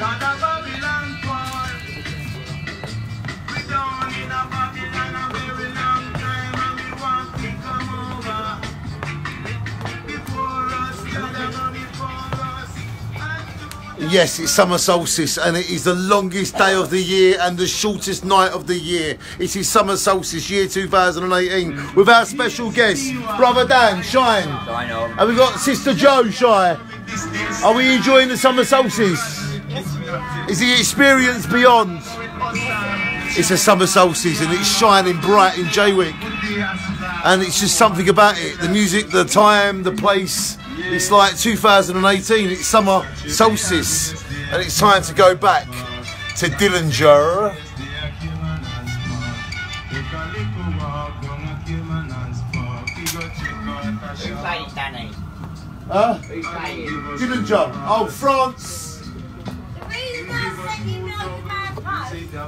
Yes, it's summer solstice and it is the longest day of the year and the shortest night of the year. It is summer solstice year 2018 with our special guest, Brother Dan, Shine. And we've got Sister Jo, Shy. Are we enjoying the summer solstice? Is the experience beyond? It's a summer solstice and it's shining bright in Jaywick. And it's just something about it. The music, the time, the place. It's like 2018, it's summer solstice, and it's time to go back to Dillinger. Who plays Danny? Who's playing? Dillinger. Oh, France. The reason I said you know the man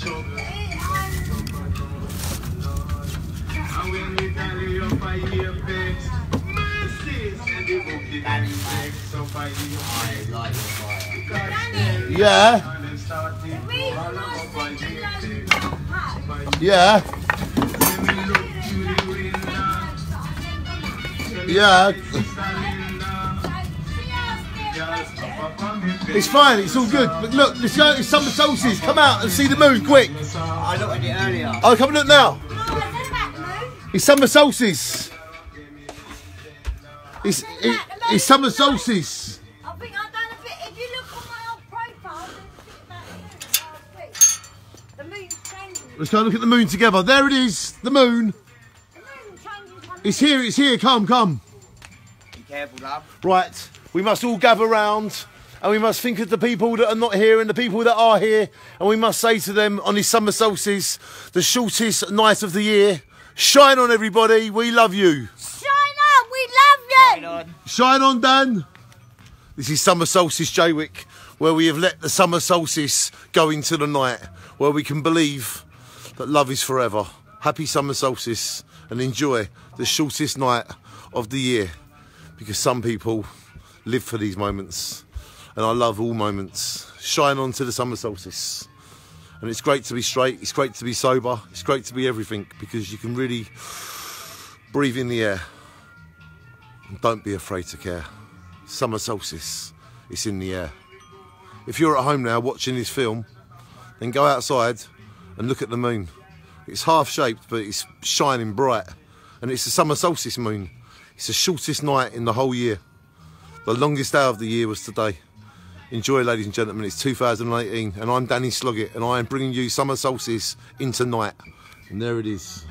Yeah. Yeah. Yeah. It's fine, it's all good. But look, it's summer solstice. Come out and see the moon, quick. I looked at it earlier. Oh, come and look now. It's summer solstice. It's summer solstice. I think I've done a bit. If you look on my old profile, the moon's changing. Let's go look at the moon together. There it is, the moon. The moon's changing. It's here, come. Be careful, love. Right, we must all gather round and we must think of the people that are not here and the people that are here, and we must say to them on this summer solstice, the shortest night of the year, shine on everybody, we love you. Shine on, Shine on, Dan. This is summer solstice Jaywick, where we have let the summer solstice go into the night, where we can believe that love is forever. Happy summer solstice and enjoy the shortest night of the year, because some people live for these moments and I love all moments. Shine on to the summer solstice. And it's great to be straight, it's great to be sober, it's great to be everything, because you can really breathe in the air. And don't be afraid to care. Summer solstice, it's in the air. If you're at home now watching this film, then go outside and look at the moon. It's half-shaped, but it's shining bright. And it's the summer solstice moon. It's the shortest night in the whole year. The longest day of the year was today. Enjoy, ladies and gentlemen, it's 2018, and I'm Danny Sloggett, and I am bringing you summer solstice into night. And there it is.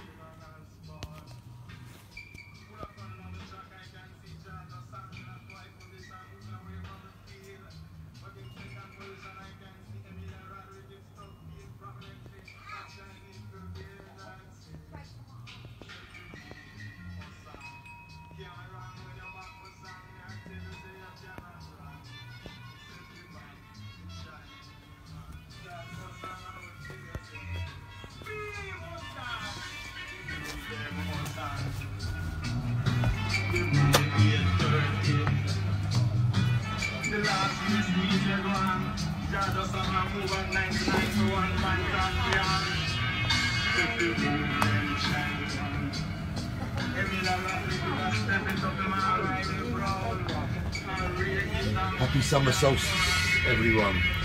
Happy summer solstice, everyone.